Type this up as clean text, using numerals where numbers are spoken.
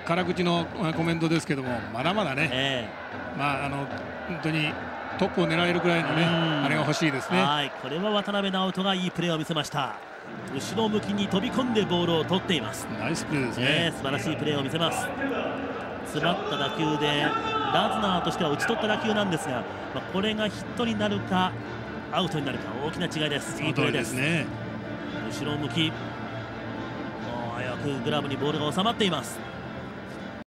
辛口のコメントですけども、まだまだね、本当にトップを狙えるくらいのね、あれが欲しいですね。 はい、これは渡辺直人がいいプレーを見せました。後ろ向きに飛び込んでボールを取っています。 ナイスプレーですね。 素晴らしいプレーを見せます。詰まった打球でラズナーとしては打ち取った打球なんですが、これがヒットになるかアウトになるか、大きな違いです。いいプレーですね。後ろ向き、早くグラブにボールが収まっています。